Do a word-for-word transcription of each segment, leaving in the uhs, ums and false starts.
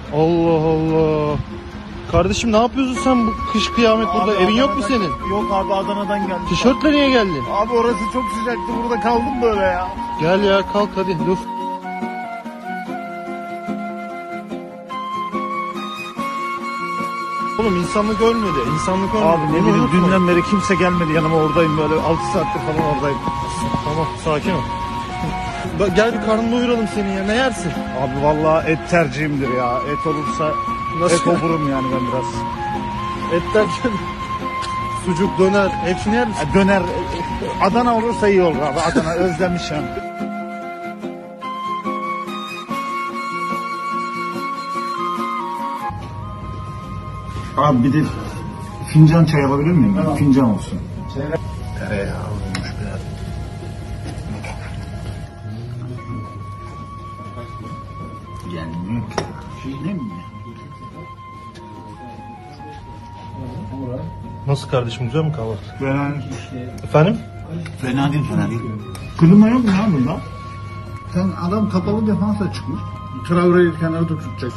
Allah Allah. Kardeşim ne yapıyorsun sen bu kış kıyamet burada? Abi, Evin Adana'dan, yok mu senin? Yok abi, Adana'dan geldim. Tişörtle niye geldin? Abi orası çok sıcaktı, burada kaldım böyle ya. Gel ya, kalk hadi dur. Oğlum insanlık ölmedi. İnsanlık ölmedi. Abi ne Bunu bileyim, unutma. dünden beri kimse gelmedi yanıma, oradayım böyle altı saattir falan oradayım. Tamam, sakin ol. Bak, gel bir karnını doyuralım senin ya. Ne yersin? Abi vallahi et tercihimdir ya. Et olursa Nasıl? et oburum yani ben biraz. Et derken sucuk, döner hepsini yer misin? Ha, döner Adana olursa iyi olur abi. Adana özlemişim. Abi bir de fincan çay alabilir miyim? Tamam. Fincan olsun. Tereyağı olmuş biraz. Gelmiyor ki. Şey ne mi? Nasıl kardeşim, güzel mi kahvaltı? Fena, Efendim? fena değil, fena değil. Klima yok mu ya bunda? Sen adam kapalı defansa çıkmış. Traore'yi kenarda tutacak.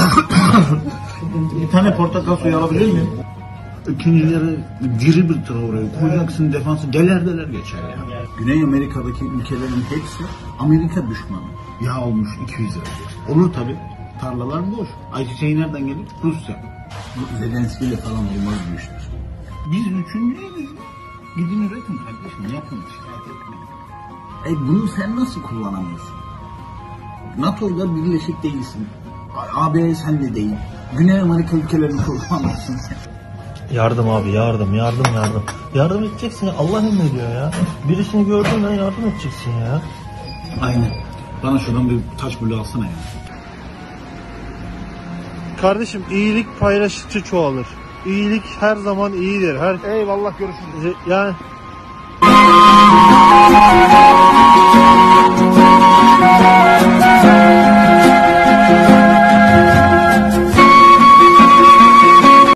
Bir tane portakal suyu alabilir miyim? İkincileri diri bir Traore'yi koyacaksın defansı, deler deler geçer ya. Güney Amerika'daki ülkelerin hepsi Amerika düşmanı. Yağ olmuş iki yüz lira. Olur tabi. Tarlalar boş. Ayçiçeği nereden gelir? Rusya. Zelenski ile falan olmaz bu işler. Biz üçüncüyüz. Gidin üretin kardeşim, yapın işte. E bunu sen nasıl kullanamıyorsun? NATO'yla birleşik değilsin. A B sen de değil. Güney Amerika ülkelerini kullanamazsın sen. Yardım abi, yardım, yardım, yardım. Yardım edeceksin ya, Allah emrediyor ya. Birisini gördüğünden yardım edeceksin ya. Aynen. Bana şuradan bir taş bulu alsana ya. Kardeşim, iyilik paylaştıkça çoğalır. İyilik her zaman iyidir. Her... Eyvallah, görüşürüz. Yani